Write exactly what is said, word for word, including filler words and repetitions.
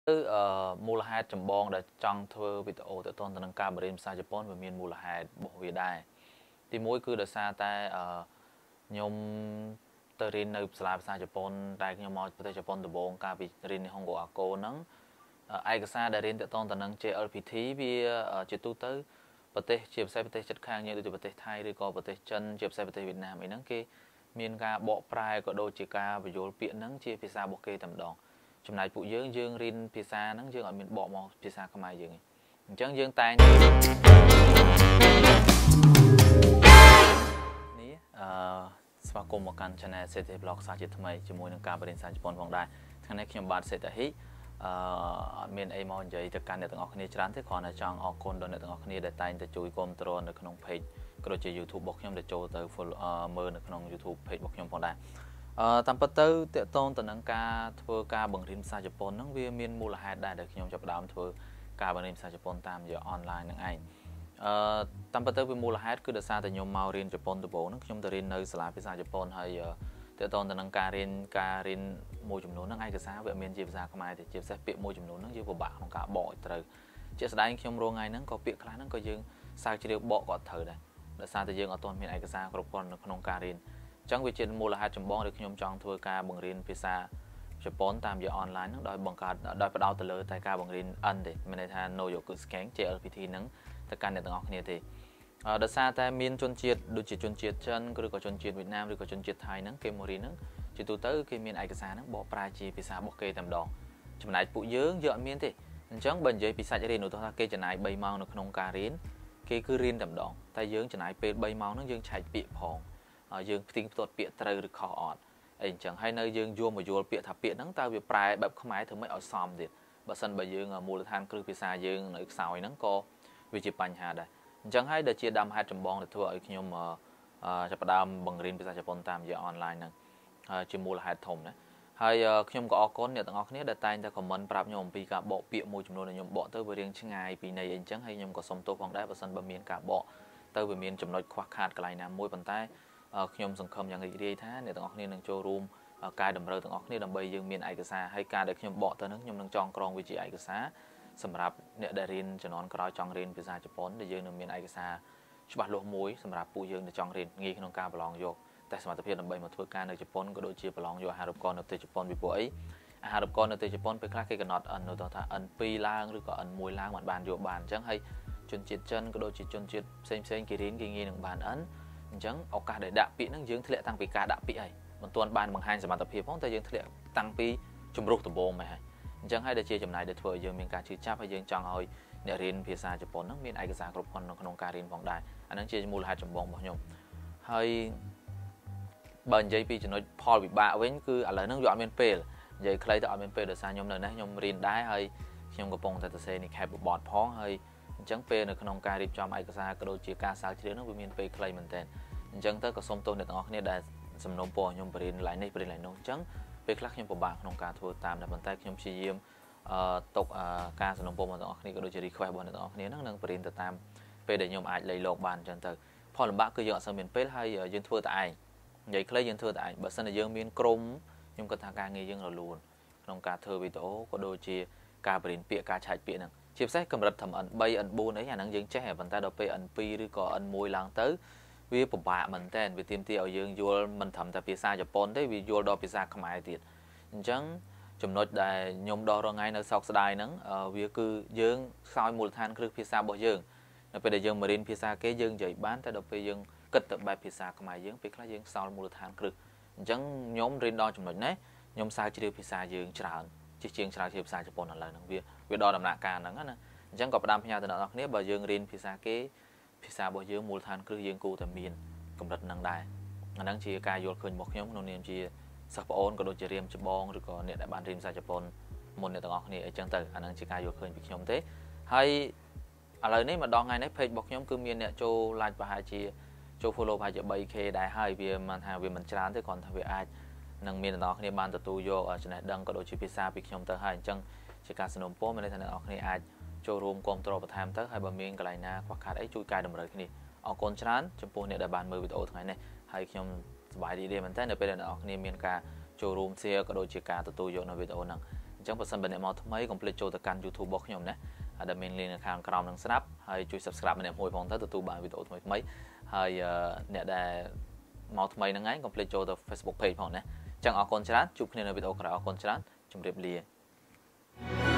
មូលហេតុចម្បងដែលចង់ធ្វើវីដេអូទៅតទៅនឹងការបរៀនភាសាជប៉ុនវាមានមូលហេតុរបស់វាដែរទីមួយគឺដោយសារតែខ្ញុំទៅរៀននៅសាលាភាសាជប៉ុនតែខ្ញុំមកប្រទេសជប៉ុនដំបូងកាលពីរៀន nihongo អាកូហ្នឹងឯកសារដែលរៀនទៅតទៅនឹង J L P T វាជាទូទៅប្រទេសជាពិសេសប្រទេសជិតខាងយើងដូចជាប្រទេសថៃឬក៏ប្រទេសចិនជាពិសេសប្រទេសវៀតណាមអីហ្នឹងគេមានការបកប្រែក៏ដូចជាការបញ្យល់ពាក្យហ្នឹងជាភាសារបស់គេតែម្ដងចំណែកពួកយើងយើងរៀនភាសាហ្នឹងយើងអត់មានបកមកភាសាខ្មែរយើងទេអញ្ចឹងយើងតែងនេះអឺស្វាគមន៍មកកាន់ channel SETAHivlogs សាជាថ្មីជាមួយនឹងការបរៀនភាសាជប៉ុនផងដែរថ្ងៃនេះខ្ញុំបាទ SETAHI អឺអត់មានអីមកនិយាយទៅកាន់អ្នកទាំងអស់គ្នាច្រើនទេគ្រាន់តែចង់អរគុណដល់អ្នកទាំងអស់គ្នាដែលតែងតែជួយគាំទ្រនៅក្នុង page ក៏ដូចជា YouTube របស់ខ្ញុំដែលចូលទៅ follow មើលនៅក្នុង YouTube page របស់ខ្ញុំផងដែរអឺតាមពិតទៅតកតងទៅនឹងការធ្វើការបង្រៀនភាសាជប៉ុនហ្នឹងវាមានមូលហេតុដែរដែលខ្ញុំចាប់ផ្ដើមធ្វើការបង្រៀនភាសាជប៉ុនតាមរយៈ online ហ្នឹងឯងអឺតាមពិតទៅវាមូលហេតុគឺដោយសារតែខ្ញុំមករៀនជប៉ុនដំបូងហ្នឹងខ្ញុំទៅរៀននៅសាលាភាសាជប៉ុនហើយតកតងទៅនឹងការរៀនការរៀនមួយចំនួនហ្នឹងឯកសារវាមានជាភាសាខ្មែរទេជាពិសេសពាក្យមួយចំនួនហ្នឹងយើងពិបាកក្នុងការបកឲ្យត្រូវជាក់ស្ដែងខ្ញុំរងថ្ងៃហ្នឹងក៏ពាក្យខ្លះហ្នឹងក៏យើងសើចជ្រាវបកក៏ត្រូវដែរដោយសារតែយើងអត់ទាន់មានឯកសារគ្រប់គ្រាន់នៅក្នុងការរៀនអញ្ចឹងវាជាមូលហេតុចម្បងដែលខ្ញុំចង់ធ្វើការបង្រៀនភាសាជប៉ុនតាមរយៈ online ហ្នឹងដោយបង្កើតដោយផ្ដោតទៅលើតែការបង្រៀន N ទេមានន័យថា No Yoku Scan J L P T ហ្នឹងទៅកាន់អ្នកទាំងអស់គ្នាទេដោយសារតែមានជនជាតិដូចជាជនជាតិចិនឬក៏ជនជាតិវៀតណាមឬក៏ជនជាតិថៃហ្នឹងគេមករៀនហ្នឹងជាទូទៅគេមានឯកសារហ្នឹងបកប្រែជាភាសារបស់គេតែម្ដងចំណែកពួកយើងយើងអត់មានទេអញ្ចឹងបើនិយាយពីសាច់រៀនឧទាហរណ៍ថាគេចំណាយបីម៉ោងនៅក្នុងការរៀនគេគឺរៀនតែម្ដងតែយើងចំណាយពេលបីម៉ោងហ្នឹងយើងឆែកពាក្យផងយើងផ្ទៀងផ្ទាត់ពាក្យត្រូវឬខុសអត់អីអញ្ចឹងហើយនៅយើងយល់មកយល់ពាក្យថាពាក្យហ្នឹងតើវាប្រែបែបខ្មែរធ្វើម៉េចឲ្យសមទៀតបើសិនបើយើងមូលដ្ឋានគ្រឹះភាសាយើងនៅខ្សោយហ្នឹងក៏វាជាបញ្ហាដែរអញ្ចឹងហើយដែលជាដើមហេតុចម្បងដែលធ្វើឲ្យខ្ញុំចាប់ផ្ដើមបង្រៀនភាសាជប៉ុនតាមរយៈ online ហ្នឹងជាមូលហេតុធំណាហើយខ្ញុំក៏អរគុណអ្នកទាំងអស់គ្នាដែលតែងតែ comment ប្រាប់ខ្ញុំអំពីការបកពាក្យមួយចំនួនដែលខ្ញុំបកទៅវារៀងឆ្ងាយពីន័យអីអញ្ចឹងហើយខ្ញុំក៏សុំទោសផងដែរបើសិនបើមានការបកទៅវាមានចំណុចខ្វះខាតកន្លែងណាមួយប៉ុន្តែខ្ញុំសង្ឃឹមយ៉ាងរីករាយថាអ្នកទាំងអស់គ្នានឹងចូលរួមកែតម្រូវទាំងអស់គ្នាដើម្បីយើងមានឯកសារហើយការដែលខ្ញុំបកទៅហ្នឹងខ្ញុំនឹងចងក្រងវាជាឯកសារសម្រាប់អ្នកដែលរៀនជំនាន់ក្រោយចង់រៀនភាសាជប៉ុនដែលយើងនឹងមានឯកសារច្បាស់លាស់មួយសម្រាប់ពួកយើងដែលចង់រៀនងាយក្នុងការប្រឡងយកតែសមត្ថភាពដើម្បីមកធ្វើការនៅជប៉ុនក៏ដូចជាប្រឡងយកអាហារូបករណ៍នៅប្រទេសជប៉ុនពីព្រោះអីអាហារូបករណ៍នៅប្រទេសជប៉ុនពេលខ្លះគេកំណត់ N នៅថា N ពីរឡើងឬក៏ N មួយឡើងមិនបានយកបានអញ្ចឹងហើយជនជាតិចិនក៏ដូចជាជនជាតិផ្សេងផ្សេងគេរៀនគេងាយនឹងបាន N អញ្ចឹងឱកាសដែលដាក់ពាក្យហ្នឹងយើងធ្លាក់តាំងពីការដាក់ពាក្យហើយមិនទាន់បានបង្ហាញសមត្ថភាពផងតែយើងធ្លាក់តាំងពីជំរុះដំបូងមកហើយអញ្ចឹងហើយដែលជាចំណាយដែលធ្វើឲ្យយើងមានការជឿចាប់ហើយយើងចង់ឲ្យអ្នករៀនភាសាជប៉ុនហ្នឹងមានឯកសារគ្រប់គ្រាន់នៅក្នុងការរៀនផងដែរអាហ្នឹងជាមូលហេតុចម្បងរបស់ខ្ញុំហើយបើនិយាយពីចំណុចផលវិបាកវិញគឺឥឡូវហ្នឹងវាអត់មានពេលនិយាយខ្លីទៅអត់មានពេលដោយសារខ្ញុំនៅនេះខ្ញុំរៀនដែរហើយខ្ញុំកំពុងតែសរសេរ Nicap Bot ផងហើយអញ្ចឹងពេលនៅក្នុងការរៀបចំឯកសារក៏ដូចជាការស្រាវជ្រាវហ្នឹងវាមានពេលខ្លីមែនទែនអញ្ចឹងទៅក៏សូមទោសអ្នកទាំងអស់គ្នាដែលសំណូមពរខ្ញុំបរៀនឡើងនេះបរៀនឡើងនោះអញ្ចឹងពេលខ្លះខ្ញុំពិបាកក្នុងការធ្វើតាមតែប៉ុន្តែខ្ញុំព្យាយាមអឺទុកការសំណូមពររបស់អ្នកទាំងអស់គ្នាក៏ដូចជា request របស់អ្នកទាំងអស់គ្នាហ្នឹងនឹងបរៀនទៅតាមពេលដែលខ្ញុំអាចលៃលកបានអញ្ចឹងទៅផលលំបាកគឺយើងអត់សូវមានពេលហើយយើងធ្វើតែឯងនិយាយខ្លីយើងធ្វើតែឯងបើសិនជាយើងមានក្រុមខ្ញុំគិតថាការងារយើងរលូនក្នុងការធ្វើវីដេអូក៏ដូចជាការបរៀនពាក្យការឆែកពាក្យហ្នឹងជាពិសេសកម្រិតត្រឹម N 3 N 4អីអាហ្នឹងយើងចេះប៉ុន្តែដល់ពេល N 2ឬក៏ N 1ឡើងទៅវាពិបាកមែនតើវាទាមទារឲ្យយើងយល់មិនត្រឹមតែភាសាជប៉ុនទេវាយល់ដល់ភាសាខ្មែរទៀតអញ្ចឹងចំណុចដែលខ្ញុំដល់រងថ្ងៃនៅសោកស្ដាយហ្នឹងវាគឺយើងខ្សោយមូលដ្ឋានគ្រឹះភាសារបស់យើងនៅពេលដែលយើងមករៀនភាសាគេយើងនិយាយបានតែដល់ពេលយើងគិតទៅបែបភាសាខ្មែរយើងពេលខ្លះយើងខ្សោយមូលដ្ឋានគ្រឹះអញ្ចឹងខ្ញុំរៀនដល់ចំណុចនេះខ្ញុំស្រាវជ្រាវភាសាយើងច្រើនជាជាងស្រាវជ្រាវភាសាជប៉ុនឥឡូវហ្នឹងវាវាដល់ដំណាក់កាលហ្នឹងណាអញ្ចឹងក៏ផ្ដាំផ្ញើទៅដល់អ្នកគ្នាបើយើងរៀនភាសាគេភាសារបស់យើងមូលដ្ឋានគ្រឹះយើងគួរតែមានកម្រិតហ្នឹងដែរអាហ្នឹងជាការយល់ឃើញរបស់ខ្ញុំក្នុងនាមជាសិស្សប្អូនក៏ដូចជារៀមច្បងឬក៏អ្នកដែលបានរៀនភាសាជប៉ុនមុនអ្នកទាំងអស់គ្នាអីចឹងទៅអាហ្នឹងជាការយល់ឃើញពីខ្ញុំទេហើយឥឡូវនេះមកដល់ថ្ងៃនេះ page របស់ខ្ញុំគឺមានអ្នកចូល like ប្រហែលជាចូល follow ប្រហែលជា 3 K ដែរហើយវាមិនថាវាមិនច្រើនទេគ្រាន់តែវាអាចនឹងមានអ្នកទាំងអស់គ្នាបានទទួលយកចំណេះដឹងក៏ដូចជាភាសាពីខ្ញុំទៅហើយអញ្ចឹងជាការสนับสนุนពរមានន័យថាអ្នកទាំងអស់គ្នាអាចចូលរួមគាំទ្របន្ថែមទៅហើយបើមានកន្លែងណាខ្វះខាតអីជួយកែតម្រូវគ្នាអរគុណច្រើនចំពោះអ្នកដែលបានមើលវីដេអូថ្ងៃនេះហើយខ្ញុំសប្បាយរីករាយមែនតើនៅពេលដែលអ្នកទាំងអស់គ្នាមានការចូលរួម share ក៏ដូចជាការទទួលយកនៅវីដេអូហ្នឹងអអញ្ចឹងបើសិនបើអ្នកមកថ្មីកុំភ្លេចចូលទៅកាន់ YouTube របស់ខ្ញុំណាដែលមាន link នៅខាងក្រោមនឹងស្រាប់ហើយជួយ subscribe ម្នាក់មួយផងទៅទទួលបានវីដេអូថ្មីៗហើយអ្នកដែលមកថ្មីហ្នឹងឯងកុំភ្លេចចូលទៅ Facebook page ផងណាអញ្ចឹងអរគុណច្រើនជួបគ្នានៅវីដេអូក្រោយអរគុណច្រើនជម្រាបលា